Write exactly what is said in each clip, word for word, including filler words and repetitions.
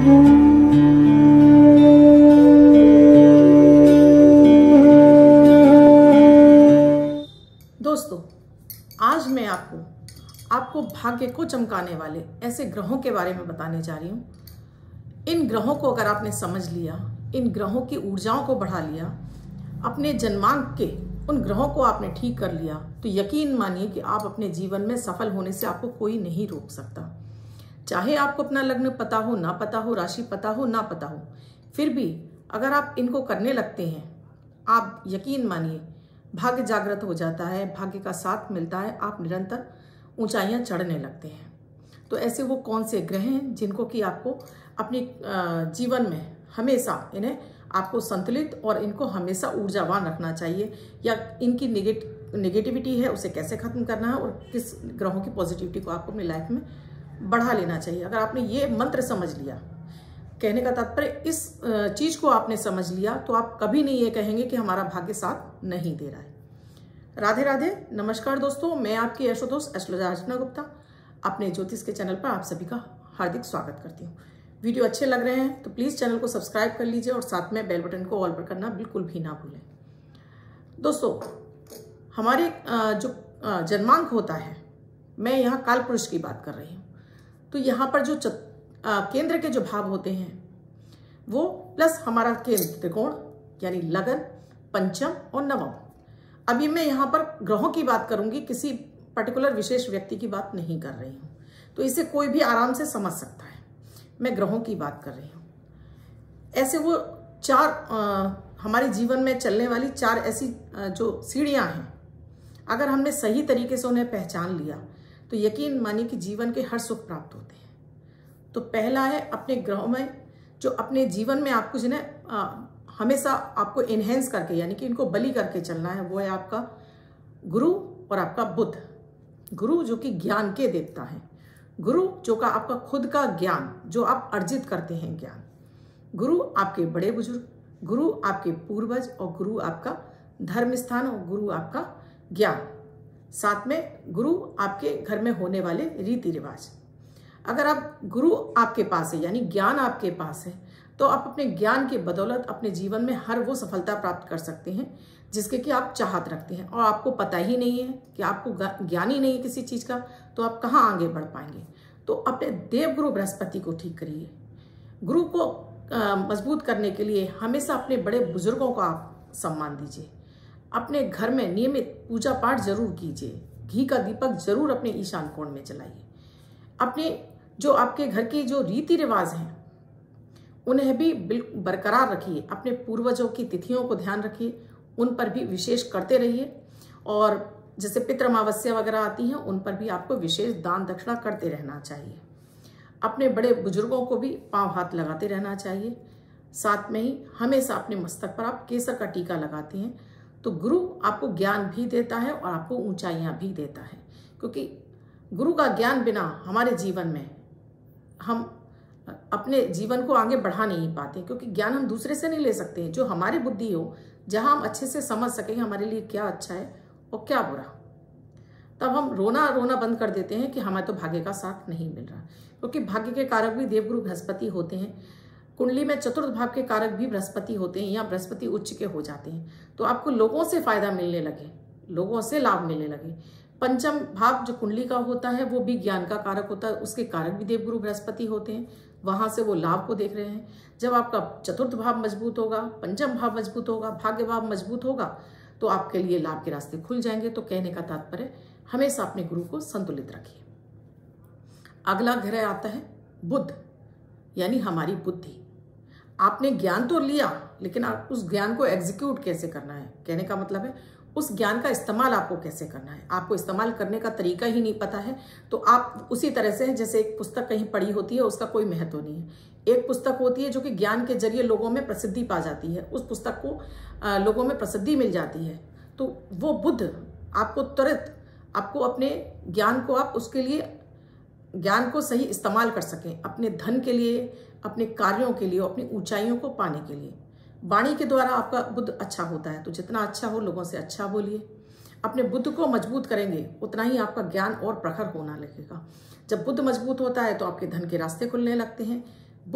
दोस्तों, आज मैं आपको आपको भाग्य को चमकाने वाले ऐसे ग्रहों के बारे में बताने जा रही हूँ। इन ग्रहों को अगर आपने समझ लिया, इन ग्रहों की ऊर्जाओं को बढ़ा लिया, अपने जन्मांक के उन ग्रहों को आपने ठीक कर लिया, तो यकीन मानिए कि आप अपने जीवन में सफल होने से आपको कोई नहीं रोक सकता। चाहे आपको अपना लग्न पता हो, ना पता हो, राशि पता हो, ना पता हो, फिर भी अगर आप इनको करने लगते हैं, आप यकीन मानिए भाग्य जागृत हो जाता है, भाग्य का साथ मिलता है, आप निरंतर ऊंचाइयां चढ़ने लगते हैं। तो ऐसे वो कौन से ग्रह हैं जिनको कि आपको अपनी जीवन में हमेशा इन्हें आपको संतुलित और इनको हमेशा ऊर्जावान रखना चाहिए, या इनकी नेगेट नेगेटिविटी है उसे कैसे खत्म करना है, और किस ग्रहों की पॉजिटिविटी को आपको अपनी लाइफ में बढ़ा लेना चाहिए। अगर आपने ये मंत्र समझ लिया, कहने का तात्पर्य इस चीज को आपने समझ लिया, तो आप कभी नहीं ये कहेंगे कि हमारा भाग्य साथ नहीं दे रहा है। राधे राधे, नमस्कार दोस्तों, मैं आपकी एस्ट्रो दोस्त एस्ट्रोलॉजर अर्चना गुप्ता अपने ज्योतिष के चैनल पर आप सभी का हार्दिक स्वागत करती हूँ। वीडियो अच्छे लग रहे हैं तो प्लीज चैनल को सब्सक्राइब कर लीजिए और साथ में बेल बटन को ऑल पर करना बिल्कुल भी ना भूलें। दोस्तों, हमारे जो जन्मांक होता है, मैं यहाँ काल पुरुष की बात कर रही हूँ, तो यहाँ पर जो आ, केंद्र के जो भाव होते हैं वो प्लस हमारा केंद्र त्रिकोण यानी लगन, पंचम और नवम। अभी मैं यहाँ पर ग्रहों की बात करूंगी, किसी पर्टिकुलर विशेष व्यक्ति की बात नहीं कर रही हूँ, तो इसे कोई भी आराम से समझ सकता है। मैं ग्रहों की बात कर रही हूँ। ऐसे वो चार आ, हमारे जीवन में चलने वाली चार ऐसी आ, जो सीढ़ियाँ हैं, अगर हमने सही तरीके से उन्हें पहचान लिया तो यकीन मानिए कि जीवन के हर सुख प्राप्त होते हैं। तो पहला है अपने ग्रहों में जो अपने जीवन में आपको जिन्हें हमेशा आपको इनहेंस करके यानी कि इनको बलि करके चलना है, वो है आपका गुरु और आपका बुध। गुरु जो कि ज्ञान के देवता हैं, गुरु जो का आपका खुद का ज्ञान जो आप अर्जित करते हैं ज्ञान, गुरु आपके बड़े बुजुर्ग, गुरु आपके पूर्वज, और गुरु आपका धर्म स्थान, और गुरु आपका ज्ञान, साथ में गुरु आपके घर में होने वाले रीति रिवाज। अगर आप गुरु आपके पास है यानी ज्ञान आपके पास है, तो आप अपने ज्ञान की बदौलत अपने जीवन में हर वो सफलता प्राप्त कर सकते हैं जिसके कि आप चाहत रखते हैं, और आपको पता ही नहीं है कि आपको ज्ञान ही नहीं है किसी चीज का, तो आप कहाँ आगे बढ़ पाएंगे। तो अपने देवगुरु बृहस्पति को ठीक करिए। गुरु को मजबूत करने के लिए हमेशा अपने बड़े बुजुर्गों को आप सम्मान दीजिए। अपने घर में नियमित पूजा पाठ जरूर कीजिए। घी का दीपक जरूर अपने ईशान कोण में जलाइए। अपने जो आपके घर के जो रीति रिवाज हैं उन्हें भी बिल्कुल बरकरार रखिए। अपने पूर्वजों की तिथियों को ध्यान रखिए, उन पर भी विशेष करते रहिए, और जैसे पितृ अमावस्या वगैरह आती हैं उन पर भी आपको विशेष दान दक्षिणा करते रहना चाहिए। अपने बड़े बुजुर्गों को भी पांव हाथ लगाते रहना चाहिए। साथ में ही हमेशा अपने मस्तक पर आप केसर का टीका लगाते हैं, तो गुरु आपको ज्ञान भी देता है और आपको ऊंचाइयां भी देता है, क्योंकि गुरु का ज्ञान बिना हमारे जीवन में हम अपने जीवन को आगे बढ़ा नहीं पाते, क्योंकि ज्ञान हम दूसरे से नहीं ले सकते हैं। जो हमारी बुद्धि हो, जहां हम अच्छे से समझ सकें हमारे लिए क्या अच्छा है और क्या बुरा, तब हम रोना रोना बंद कर देते हैं कि हमें तो भाग्य का साथ नहीं मिल रहा, क्योंकि भाग्य के कारक भी देवगुरु बृहस्पति होते हैं। कुंडली में चतुर्थ भाव के कारक भी बृहस्पति होते हैं, या बृहस्पति उच्च के हो जाते हैं, तो आपको लोगों से फायदा मिलने लगे, लोगों से लाभ मिलने लगे। पंचम भाव जो कुंडली का होता है वो भी ज्ञान का कारक होता है, उसके कारक भी देवगुरु बृहस्पति होते हैं, वहां से वो लाभ को देख रहे हैं। जब आपका चतुर्थ भाव मजबूत होगा, पंचम भाव मजबूत होगा, भाग्य भाव मजबूत होगा, तो आपके लिए लाभ के रास्ते खुल जाएंगे। तो कहने का तात्पर्य हमेशा अपने गुरु को संतुलित रखिए। अगला ग्रह आता है बुध, यानी हमारी बुद्धि। आपने ज्ञान तो लिया, लेकिन आप उस ज्ञान को एग्जीक्यूट कैसे करना है, कहने का मतलब है उस ज्ञान का इस्तेमाल आपको कैसे करना है। आपको इस्तेमाल करने का तरीका ही नहीं पता है, तो आप उसी तरह से जैसे एक पुस्तक कहीं पढ़ी होती है, उसका कोई महत्व नहीं है। एक पुस्तक होती है जो कि ज्ञान के जरिए लोगों में प्रसिद्धि पा जाती है, उस पुस्तक को आ, लोगों में प्रसिद्धि मिल जाती है, तो वो बुध आपको तुरंत आपको अपने ज्ञान को आप उसके लिए ज्ञान को सही इस्तेमाल कर सकें, अपने धन के लिए, अपने कार्यों के लिए, अपनी ऊंचाइयों को पाने के लिए। वाणी के द्वारा आपका बुद्ध अच्छा होता है, तो जितना अच्छा हो लोगों से अच्छा बोलिए। अपने बुद्ध को मजबूत करेंगे उतना ही आपका ज्ञान और प्रखर होना लगेगा। जब बुद्ध मजबूत होता है तो आपके धन के रास्ते खुलने लगते हैं। बुद्ध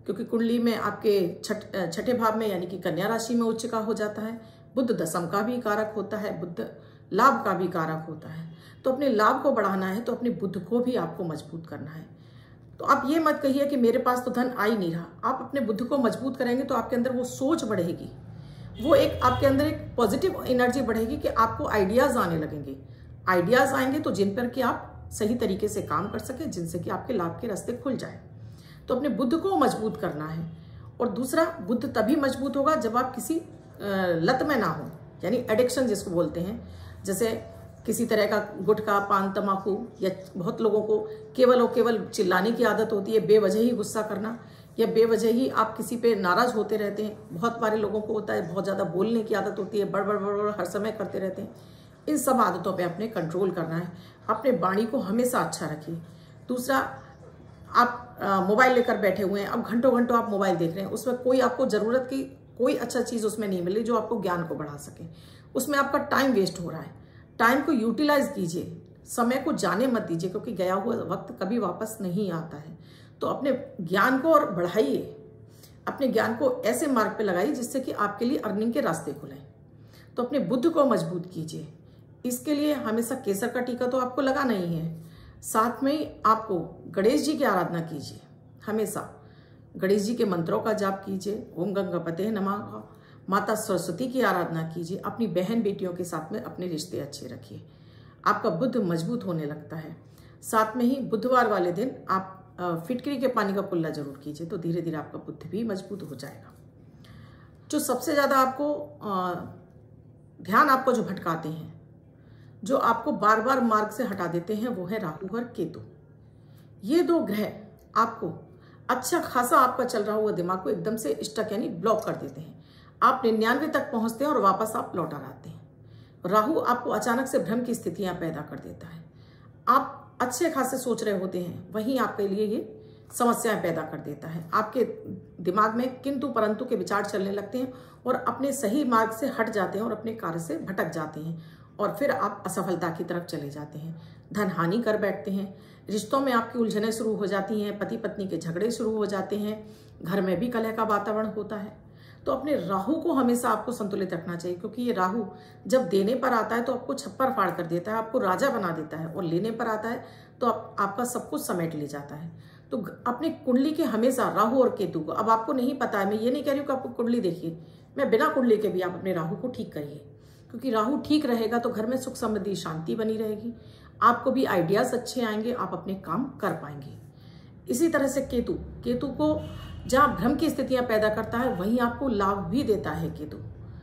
क्योंकि कुंडली में आपके छठ छठे भाव में यानी कि कन्या राशि में उच्च का हो जाता है। बुध दशम का भी कारक होता है, बुध लाभ का भी कारक होता है। तो अपने लाभ को बढ़ाना है तो अपने बुध को भी आपको मजबूत करना है। तो आप ये मत कहिए कि मेरे पास तो धन आ ही नहीं रहा। आप अपने बुद्ध को मजबूत करेंगे तो आपके अंदर वो सोच बढ़ेगी, वो एक आपके अंदर एक पॉजिटिव एनर्जी बढ़ेगी कि आपको आइडियाज आने लगेंगे। आइडियाज आएंगे तो जिन पर कि आप सही तरीके से काम कर सके, जिनसे कि आपके लाभ के रास्ते खुल जाए। तो अपने बुद्ध को मजबूत करना है। और दूसरा, बुद्ध तभी मजबूत होगा जब आप किसी लत में ना हो, यानी एडिक्शन जिसको बोलते हैं, जैसे किसी तरह का गुटखा, पान, तम्बाकू, या बहुत लोगों को केवल और केवल चिल्लाने की आदत होती है, बेवजह ही गुस्सा करना, या बेवजह ही आप किसी पे नाराज होते रहते हैं। बहुत सारे लोगों को होता है, बहुत ज़्यादा बोलने की आदत होती है, बड़ बड़ बड़ बड़ हर समय करते रहते हैं। इन सब आदतों पे अपने कंट्रोल करना है। अपने वाणी को हमेशा अच्छा रखिए। दूसरा, आप मोबाइल लेकर बैठे हुए हैं, अब घंटों घंटों आप मोबाइल देख रहे हैं, उसमें कोई आपको ज़रूरत की कोई अच्छा चीज़ उसमें नहीं मिली जो आपको ज्ञान को बढ़ा सके। उसमें आपका टाइम वेस्ट हो रहा है। टाइम को यूटिलाइज कीजिए, समय को जाने मत दीजिए, क्योंकि गया हुआ वक्त कभी वापस नहीं आता है। तो अपने ज्ञान को और बढ़ाइए, अपने ज्ञान को ऐसे मार्ग पे लगाइए जिससे कि आपके लिए अर्निंग के रास्ते खुलें। तो अपने बुद्ध को मजबूत कीजिए। इसके लिए हमेशा केसर का टीका तो आपको लगाना ही है, साथ में ही आपको गणेश जी की आराधना कीजिए। हमेशा गणेश जी के मंत्रों का जाप कीजिए। ओम गंगापते नमः। माता सरस्वती की आराधना कीजिए। अपनी बहन बेटियों के साथ में अपने रिश्ते अच्छे रखिए, आपका बुद्ध मजबूत होने लगता है। साथ में ही बुधवार वाले दिन आप फिटकरी के पानी का कुल्ला जरूर कीजिए, तो धीरे धीरे आपका बुद्ध भी मजबूत हो जाएगा। जो सबसे ज़्यादा आपको ध्यान आपको जो भटकाते हैं, जो आपको बार बार मार्ग से हटा देते हैं, वो है राहु और केतु। ये दो ग्रह आपको अच्छा खासा आपका चल रहा हुआ दिमाग को एकदम से स्टक यानी ब्लॉक कर देते हैं। आप निन्यानवे तक पहुंचते हैं और वापस आप लौट आते हैं। राहु आपको अचानक से भ्रम की स्थितियां पैदा कर देता है। आप अच्छे खासे सोच रहे होते हैं, वहीं आपके लिए ये समस्याएं पैदा कर देता है। आपके दिमाग में किंतु परंतु के विचार चलने लगते हैं और अपने सही मार्ग से हट जाते हैं और अपने कार्य से भटक जाते हैं, और फिर आप असफलता की तरफ चले जाते हैं। धन हानि कर बैठते हैं। रिश्तों में आपकी उलझनें शुरू हो जाती हैं, पति पत्नी के झगड़े शुरू हो जाते हैं, घर में भी कलह का वातावरण होता है। तो अपने राहु को हमेशा आपको संतुलित रखना चाहिए, क्योंकि ये राहु जब देने पर आता है तो आपको छप्पर फाड़ कर देता है, आपको राजा बना देता है, और लेने पर आता है तो आप, आपका सब कुछ समेट ले जाता है। तो अपनी कुंडली के हमेशा राहु और केतु को, अब आपको नहीं पता है, मैं ये नहीं कह रही हूँ कि आपको कुंडली देखिए, मैं बिना कुंडली के भी आप अपने राहु को ठीक करिए, क्योंकि राहु ठीक रहेगा तो घर में सुख समृद्धि शांति बनी रहेगी, आपको भी आइडियाज अच्छे आएंगे, आप अपने काम कर पाएंगे। इसी तरह से केतु केतु को जहाँ भ्रम की स्थितियां पैदा करता है, वहीं आपको लाभ भी देता है। केतु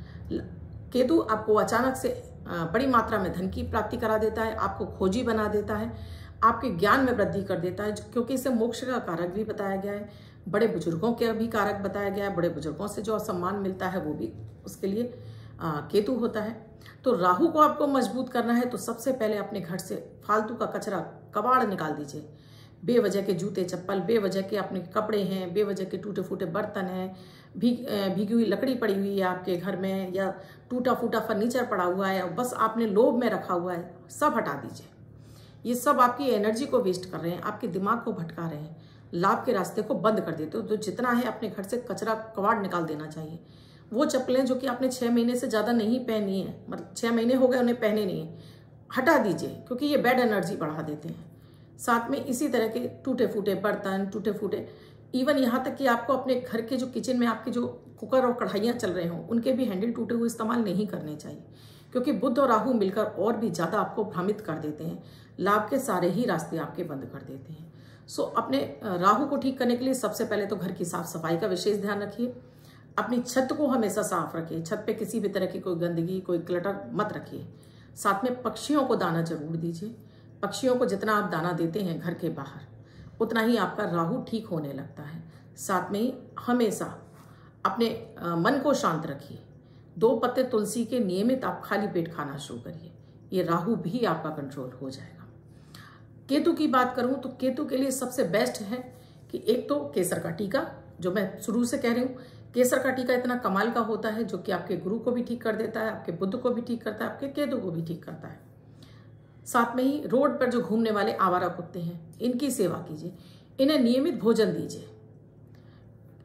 केतु आपको अचानक से बड़ी मात्रा में धन की प्राप्ति करा देता है, आपको खोजी बना देता है, आपके ज्ञान में वृद्धि कर देता है, क्योंकि इसे मोक्ष का कारक भी बताया गया है, बड़े बुजुर्गों के भी कारक बताया गया है। बड़े बुजुर्गों से जो सम्मान मिलता है वो भी उसके लिए आ, केतु होता है। तो राहु को आपको मजबूत करना है तो सबसे पहले अपने घर से फालतू का कचरा कबाड़ निकाल दीजिए। बेवजह के जूते चप्पल, बेवजह के अपने कपड़े हैं, बेवजह के टूटे फूटे बर्तन हैं, भीग भीगी हुई लकड़ी पड़ी हुई है आपके घर में, या टूटा फूटा फर्नीचर पड़ा हुआ है, बस आपने लोभ में रखा हुआ है, सब हटा दीजिए। ये सब आपकी एनर्जी को वेस्ट कर रहे हैं, आपके दिमाग को भटका रहे हैं, लाभ के रास्ते को बंद कर देते हो। तो जितना है अपने घर से कचरा कबाड़ निकाल देना चाहिए। वो चप्पलें जो कि आपने छः महीने से ज़्यादा नहीं पहनी है, मतलब छः महीने हो गए उन्हें पहने नहीं है, हटा दीजिए, क्योंकि ये बैड एनर्जी बढ़ा देते हैं। साथ में इसी तरह के टूटे फूटे बर्तन, टूटे फूटे, इवन यहाँ तक कि आपको अपने घर के जो किचन में आपके जो कुकर और कढ़ाइयाँ चल रहे हों, उनके भी हैंडल टूटे हुए इस्तेमाल नहीं करने चाहिए, क्योंकि बुध और राहु मिलकर और भी ज़्यादा आपको भ्रमित कर देते हैं, लाभ के सारे ही रास्ते आपके बंद कर देते हैं। सो अपने राहु को ठीक करने के लिए सबसे पहले तो घर की साफ सफाई का विशेष ध्यान रखिए। अपनी छत को हमेशा साफ रखिए, छत पे किसी भी तरह की कोई गंदगी, कोई क्लटर मत रखिए। साथ में पक्षियों को दाना जरूर दीजिए। पक्षियों को जितना आप दाना देते हैं घर के बाहर, उतना ही आपका राहु ठीक होने लगता है। साथ में ही हमेशा अपने मन को शांत रखिए। दो पत्ते तुलसी के नियमित आप खाली पेट खाना शुरू करिए, ये राहु भी आपका कंट्रोल हो जाएगा। केतु की बात करूं तो केतु के लिए सबसे बेस्ट है कि एक तो केसर का टीका, जो मैं शुरू से कह रही हूँ, केसर का टीका इतना कमाल का होता है, जो कि आपके गुरु को भी ठीक कर देता है, आपके बुध को भी ठीक करता है, आपके केतु को भी ठीक करता है। साथ में ही रोड पर जो घूमने वाले आवारा कुत्ते हैं, इनकी सेवा कीजिए, इन्हें नियमित भोजन दीजिए।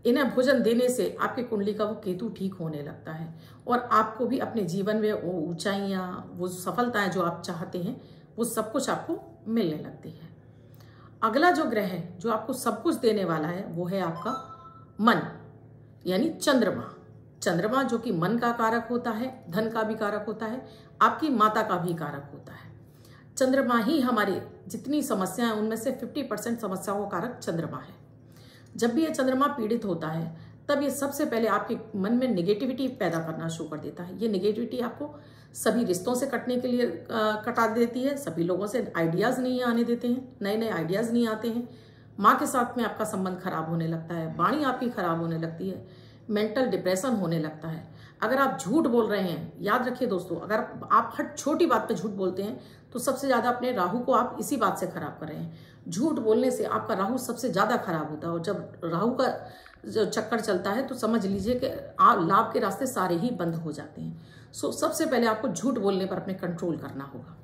इन्हें भोजन देने से आपके कुंडली का वो केतु ठीक होने लगता है और आपको भी अपने जीवन में वो ऊंचाइयाँ, वो सफलताएं जो आप चाहते हैं, वो सब कुछ आपको मिलने लगती है। अगला जो ग्रह है जो आपको सब कुछ देने वाला है वो है आपका मन, यानी चंद्रमा। चंद्रमा जो कि मन का कारक होता है, धन का भी कारक होता है, आपकी माता का भी कारक होता है। चंद्रमा ही हमारी जितनी समस्याएं उनमें से पचास परसेंट समस्याओं का कारक चंद्रमा है। जब भी ये चंद्रमा पीड़ित होता है तब ये सबसे पहले आपके मन में निगेटिविटी पैदा करना शुरू कर देता है। ये निगेटिविटी आपको सभी रिश्तों से कटने के लिए आ, कटा देती है, सभी लोगों से आइडियाज़ नहीं आने देते हैं, नए नए आइडियाज़ नहीं आते हैं। माँ के साथ में आपका संबंध खराब होने लगता है, वाणी आपकी खराब होने लगती है, मेंटल डिप्रेशन होने लगता है। अगर आप झूठ बोल रहे हैं, याद रखिए दोस्तों, अगर आप हर छोटी बात पे झूठ बोलते हैं तो सबसे ज़्यादा अपने राहु को आप इसी बात से खराब कर रहे हैं। झूठ बोलने से आपका राहु सबसे ज़्यादा खराब होता है और जब राहु का जो चक्कर चलता है तो समझ लीजिए कि लाभ के रास्ते सारे ही बंद हो जाते हैं। सो सबसे पहले आपको झूठ बोलने पर अपने कंट्रोल करना होगा।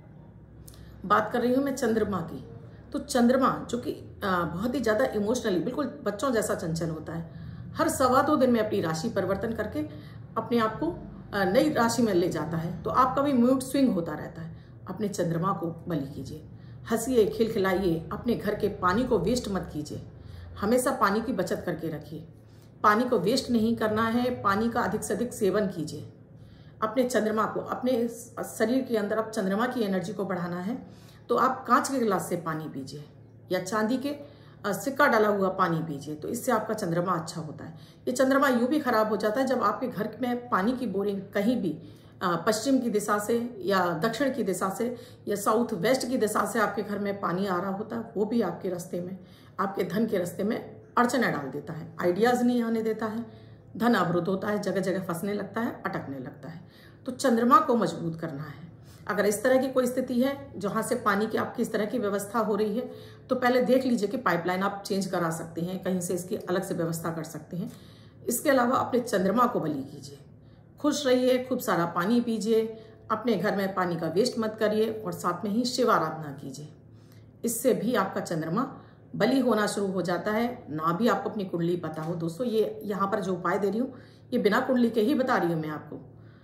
बात कर रही हूँ मैं चंद्रमा की। तो चंद्रमा जो कि बहुत ही ज़्यादा इमोशनली बिल्कुल बच्चों जैसा चंचल होता है, हर सवा दो दिन में अपनी राशि परिवर्तन करके अपने आप को नई राशि में ले जाता है। तो आपका भी मूड स्विंग होता रहता है। अपने चंद्रमा को बलि कीजिए, हंसिए, खिलखिलाइए, अपने घर के पानी को वेस्ट मत कीजिए, हमेशा पानी की बचत करके रखिए। पानी को वेस्ट नहीं करना है, पानी का अधिक से अधिक सेवन कीजिए। अपने चंद्रमा को, अपने शरीर के अंदर आप चंद्रमा की एनर्जी को बढ़ाना है तो आप कांच के गिलास से पानी पीजिए या चांदी के सिक्का डाला हुआ पानी पीजिए, तो इससे आपका चंद्रमा अच्छा होता है। ये चंद्रमा यूं भी खराब हो जाता है जब आपके घर में पानी की बोरिंग कहीं भी पश्चिम की दिशा से या दक्षिण की दिशा से या साउथ वेस्ट की दिशा से आपके घर में पानी आ रहा होता है, वो भी आपके रास्ते में, आपके धन के रास्ते में अड़चने डाल देता है, आइडियाज़ नहीं आने देता है, धन अवरुद्ध होता है, जगह जगह फंसने लगता है, अटकने लगता है। तो चंद्रमा को मजबूत करना है। अगर इस तरह की कोई स्थिति है जहाँ से पानी की आपकी इस तरह की व्यवस्था हो रही है तो पहले देख लीजिए कि पाइपलाइन आप चेंज करा सकते हैं, कहीं से इसकी अलग से व्यवस्था कर सकते हैं। इसके अलावा अपने चंद्रमा को बलि कीजिए, खुश रहिए, खूब सारा पानी पीजिए, अपने घर में पानी का वेस्ट मत करिए और साथ में ही शिव आराधना कीजिए। इससे भी आपका चंद्रमा बलि होना शुरू हो जाता है। ना भी आपको अपनी कुंडली पता हो दोस्तों, ये यहाँ पर जो उपाय दे रही हूँ ये बिना कुंडली के ही बता रही हूँ मैं आपको।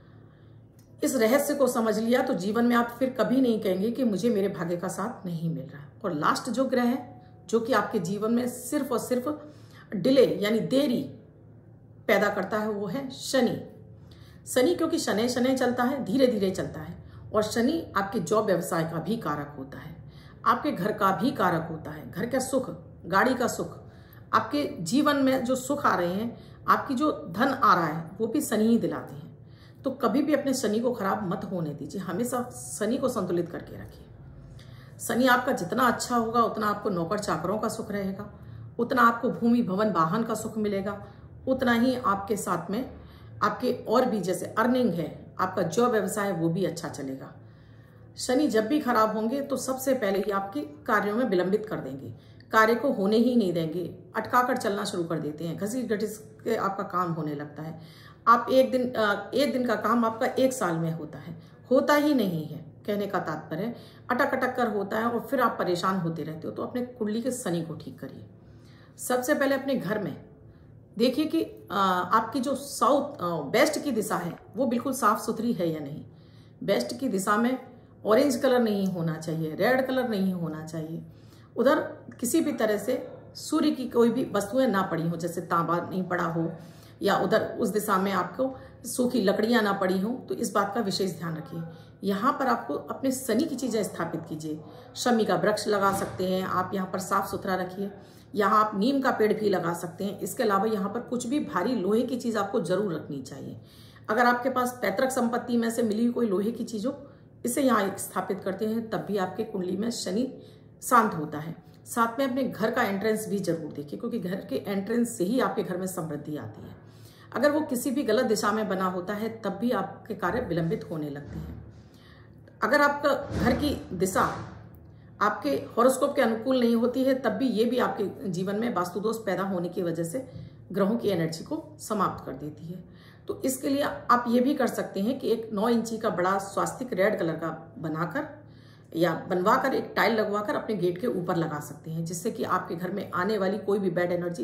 इस रहस्य को समझ लिया तो जीवन में आप फिर कभी नहीं कहेंगे कि मुझे मेरे भाग्य का साथ नहीं मिल रहा। और लास्ट जो ग्रह है जो कि आपके जीवन में सिर्फ और सिर्फ डिले यानी देरी पैदा करता है वो है शनि। शनि क्योंकि शनि शनि चलता है, धीरे धीरे चलता है, और शनि आपके जॉब व्यवसाय का भी कारक होता है, आपके घर का भी कारक होता है। घर का सुख, गाड़ी का सुख, आपके जीवन में जो सुख आ रहे हैं, आपकी जो धन आ रहा है वो भी शनि ही दिलाते हैं। तो कभी भी अपने शनि को खराब मत होने दीजिए, हमेशा शनि को संतुलित करके रखिए। शनि आपका जितना अच्छा होगा उतना आपको नौकर चाकरों का सुख रहेगा, उतना आपको भूमि भवन वाहन का सुख मिलेगा, उतना ही आपके साथ में आपके और भी जैसे अर्निंग है, आपका जो व्यवसाय है वो भी अच्छा चलेगा। शनि जब भी खराब होंगे तो सबसे पहले ही आपके कार्यों में विलंबित कर देंगे, कार्य को होने ही नहीं देंगे, अटका कर चलना शुरू कर देते हैं, घसीट घसीट के आपका काम होने लगता है। आप एक दिन एक दिन का काम आपका एक साल में होता है, होता ही नहीं है, कहने का तात्पर्य अटक अटक कर होता है और फिर आप परेशान होते रहते हो। तो अपने कुंडली के शनि को ठीक करिए। सबसे पहले अपने घर में देखिए कि आपकी जो साउथ वेस्ट की दिशा है वो बिल्कुल साफ सुथरी है या नहीं। वेस्ट की दिशा में ऑरेंज कलर नहीं होना चाहिए, रेड कलर नहीं होना चाहिए, उधर किसी भी तरह से सूर्य की कोई भी वस्तुएं ना पड़ी हो, जैसे तांबा नहीं पड़ा हो या उधर उस दिशा में आपको सूखी लकड़ियां ना पड़ी हो, तो इस बात का विशेष ध्यान रखिए। यहाँ पर आपको अपने शनि की चीज़ें स्थापित कीजिए। शमी का वृक्ष लगा सकते हैं आप, यहाँ पर साफ सुथरा रखिए। यहाँ आप नीम का पेड़ भी लगा सकते हैं। इसके अलावा यहाँ पर कुछ भी भारी लोहे की चीज़ आपको जरूर रखनी चाहिए। अगर आपके पास पैतृक संपत्ति में से मिली हुई कोई लोहे की चीज़ हो, इसे यहाँ स्थापित करते हैं, तब भी आपके कुंडली में शनि शांत होता है। साथ में अपने घर का एंट्रेंस भी जरूर देखिए, क्योंकि घर के एंट्रेंस से ही आपके घर में समृद्धि आती है। अगर वो किसी भी गलत दिशा में बना होता है तब भी आपके कार्य विलंबित होने लगते हैं। अगर आपका घर की दिशा आपके हॉरोस्कोप के अनुकूल नहीं होती है तब भी ये भी आपके जीवन में वास्तु दोष पैदा होने की वजह से ग्रहों की एनर्जी को समाप्त कर देती है। तो इसके लिए आप ये भी कर सकते हैं कि एक नौ इंची का बड़ा स्वास्तिक रेड कलर का बनाकर या बनवाकर एक टाइल लगवाकर अपने गेट के ऊपर लगा सकते हैं, जिससे कि आपके घर में आने वाली कोई भी बैड एनर्जी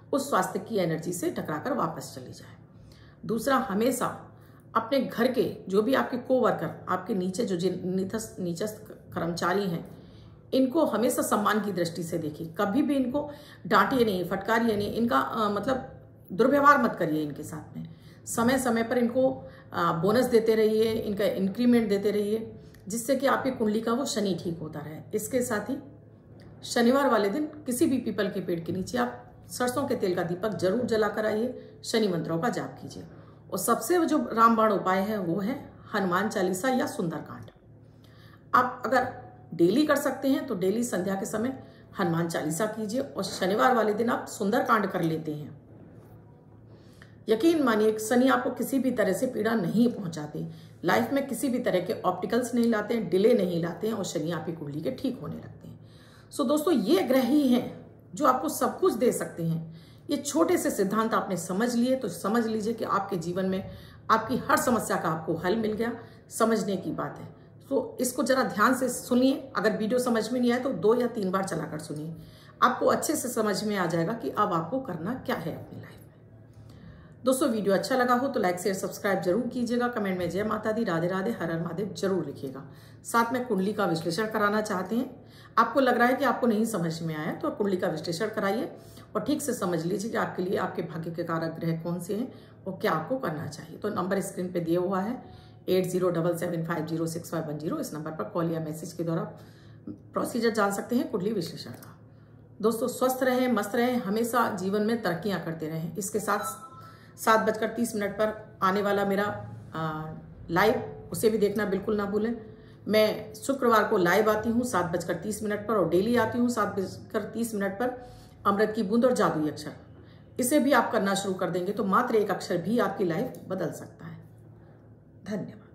उस स्वास्थ्य की एनर्जी से टकराकर वापस चली जाए। दूसरा, हमेशा अपने घर के जो भी आपके कोवर्कर, आपके नीचे जो जिन नीचस्थ कर्मचारी हैं, इनको हमेशा सम्मान की दृष्टि से देखिए। कभी भी इनको डांटिए नहीं, फटकारिए नहीं, इनका आ, मतलब दुर्व्यवहार मत करिए इनके साथ में। समय समय पर इनको आ, बोनस देते रहिए, इनका इंक्रीमेंट देते रहिए, जिससे कि आपकी कुंडली का वो शनि ठीक होता रहे। इसके साथ ही शनिवार वाले दिन किसी भी पीपल के पेड़ के नीचे आप सरसों के तेल का दीपक जरूर जलाकर आइए, शनि मंत्रों का जाप कीजिए। और सबसे जो रामबाण उपाय है वो है हनुमान चालीसा या सुंदरकांड। आप अगर डेली कर सकते हैं तो डेली संध्या के समय हनुमान चालीसा कीजिए, और शनिवार वाले दिन आप सुंदरकांड कर लेते हैं। यकीन मानिए शनि आपको किसी भी तरह से पीड़ा नहीं पहुंचाते, लाइफ में किसी भी तरह के ऑब्स्टिकल्स नहीं लाते हैं, डिले नहीं लाते हैं, और शनि आपकी कुंडली के ठीक होने लगते हैं। सो दोस्तों, ये ग्रह ही हैं जो आपको सब कुछ दे सकते हैं। ये छोटे से सिद्धांत आपने समझ लिए तो समझ लीजिए कि आपके जीवन में आपकी हर समस्या का आपको हल मिल गया। समझने की बात है, तो इसको जरा ध्यान से सुनिए। अगर वीडियो समझ में नहीं आए तो दो या तीन बार चलाकर सुनिए, आपको अच्छे से समझ में आ जाएगा कि अब आपको करना क्या है अपनी लाइफ में। दोस्तों, वीडियो अच्छा लगा हो तो लाइक शेयर सब्सक्राइब जरूर कीजिएगा। कमेंट में जय माता दी, राधे राधे, हर हर महादेव जरूर लिखिएगा। साथ में कुंडली का विश्लेषण कराना चाहते हैं, आपको लग रहा है कि आपको नहीं समझ में आया तो कुंडली का विश्लेषण कराइए और ठीक से समझ लीजिए कि आपके लिए आपके भाग्य के कारक ग्रह कौन से हैं और क्या आपको करना चाहिए। तो नंबर स्क्रीन पे दिया हुआ है eight zero double seven five zero six five one zero. इस नंबर पर कॉल या मैसेज के द्वारा प्रोसीजर जान सकते हैं कुंडली विश्लेषण का। दोस्तों, स्वस्थ रहें, मस्त रहें, हमेशा जीवन में तरक्कियां करते रहें। इसके साथ सात बजकर तीस मिनट पर आने वाला मेरा लाइव, उसे भी देखना बिल्कुल ना भूलें। मैं शुक्रवार को लाइव आती हूँ सात बजकर तीस मिनट पर, और डेली आती हूँ सात बजकर तीस मिनट पर अमृत की बूंद और जादुई अक्षर। इसे भी आप करना शुरू कर देंगे तो मात्र एक अक्षर भी आपकी लाइफ बदल सकता है। धन्यवाद।